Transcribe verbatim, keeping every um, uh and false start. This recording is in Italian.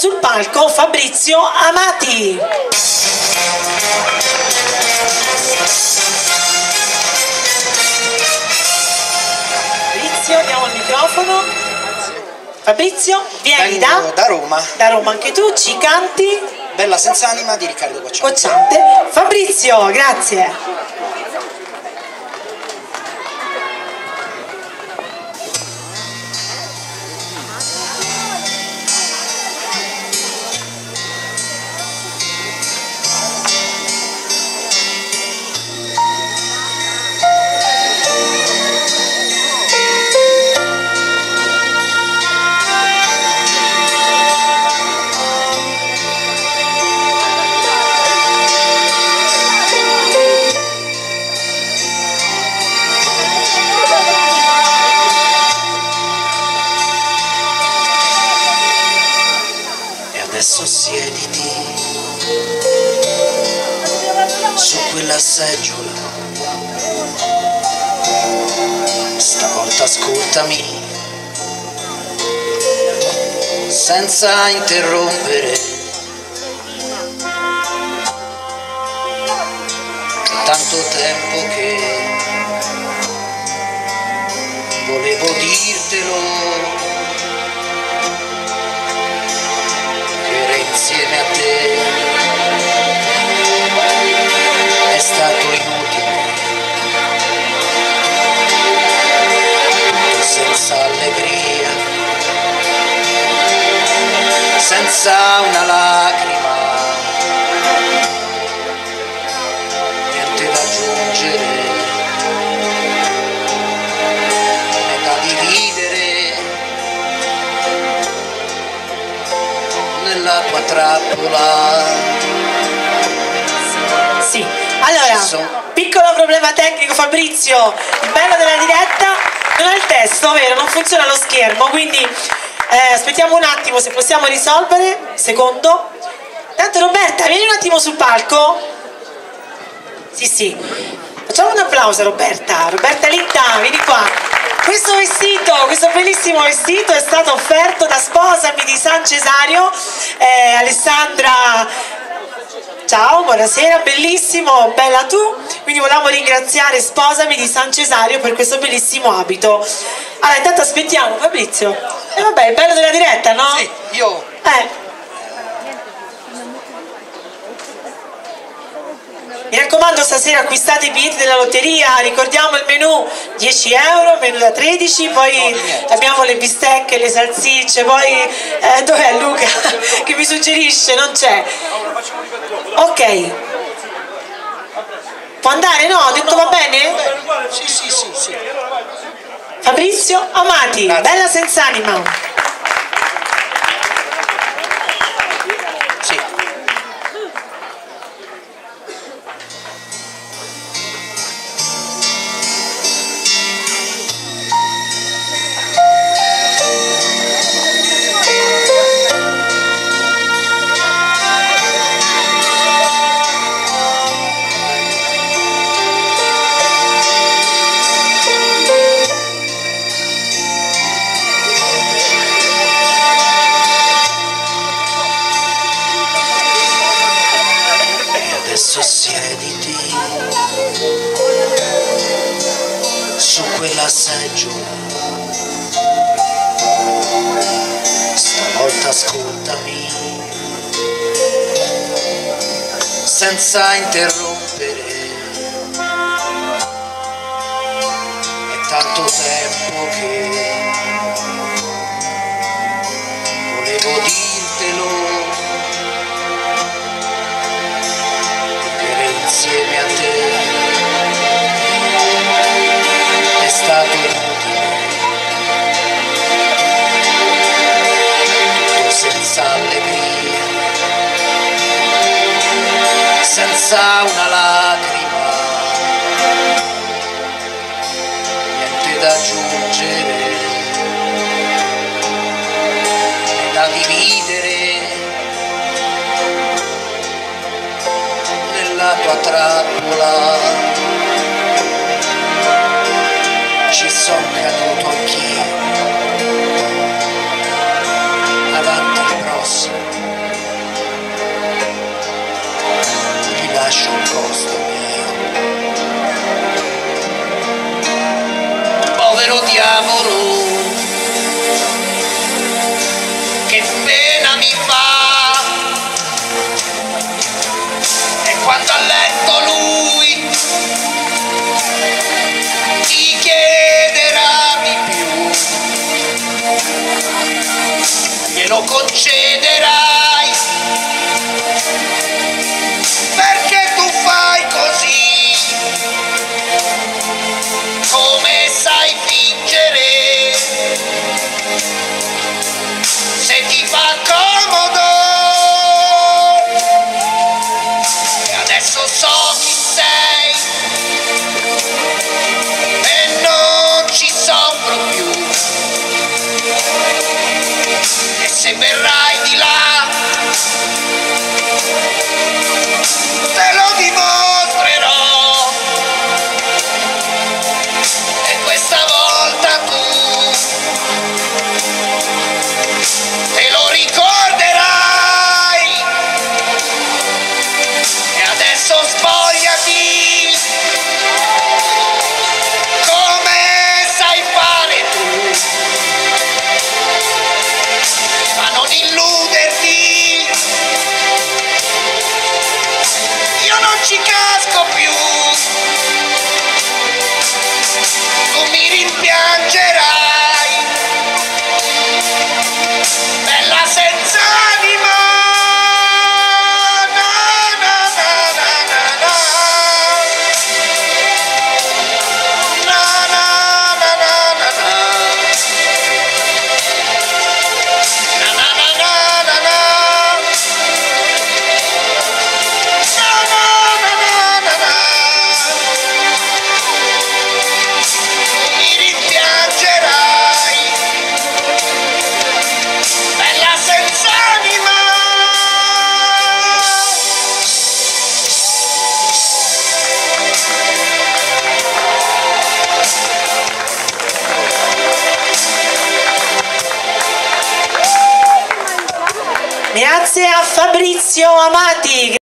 sul palco Fabrizio Amati. Fabrizio, diamo il microfono. Fabrizio, vieni da? da Roma. Da Roma, anche tu, ci canti? Bella senza anima di Riccardo Cocciante. Cocciante. Fabrizio, grazie. Adesso siediti su quella seggiola, stavolta ascoltami senza interrompere. È tanto tempo che volevo dirtelo, insieme a te è stato inutile, tutto senza allegria, senza una lacrima, niente da aggiungere né da dividere. Nella tua trappola. Sì, allora, piccolo problema tecnico Fabrizio, il bello della diretta non ha il testo, vero? Non funziona lo schermo, quindi eh, aspettiamo un attimo se possiamo risolvere, secondo. Tanto Roberta, vieni un attimo sul palco. Sì, sì, facciamo un applauso a Roberta, Roberta Linta, vieni qua. Questo vestito, questo bellissimo vestito è stato offerto da Sposami di San Cesario, eh, Alessandra, ciao, buonasera, bellissimo, bella tu, quindi volevamo ringraziare Sposami di San Cesario per questo bellissimo abito. Allora, intanto aspettiamo Fabrizio, e eh, vabbè, è bello della diretta, no? Sì, io... Eh. Mi raccomando, stasera acquistate i biglietti della lotteria, ricordiamo il menù dieci euro, menù da tredici, poi no, abbiamo le bistecche, le salsicce, poi eh, dov'è Luca che mi suggerisce? Non c'è. Ok. Può andare? No? Ho detto va bene? Sì, sì, sì, sì. Fabrizio Amati, grazie. Bella senza anima. Adesso siediti su quella seggiola, stavolta ascoltami senza interrompere. È tanto tempo che volevo dirtelo, insieme a te è stato inutile, tutto senza allegria, senza una lacrima, niente da aggiungere né da dividere. Nella tua trappola ci son caduto anch'io, avanti il prossimo. diavolo, che pena mi fa, e quando a letto lui ti chiederà di più, glielo concederai, perché tu fai così, come sai fingere, se ti fa comodo, e adesso so chi sei e non ci soffro più, e se verrai di là te lo dimostrerò, e questa volta tu te lo ricorderai, e adesso spogliati come sai fare tu, ma non illuderti, io non ci casco più, tu mi rimpiangerai, bella senza anima, na na na na na na, na na na na na na, na na na na na na, mi rimpiangerai, bella senza anima. Grazie a Fabrizio Amati.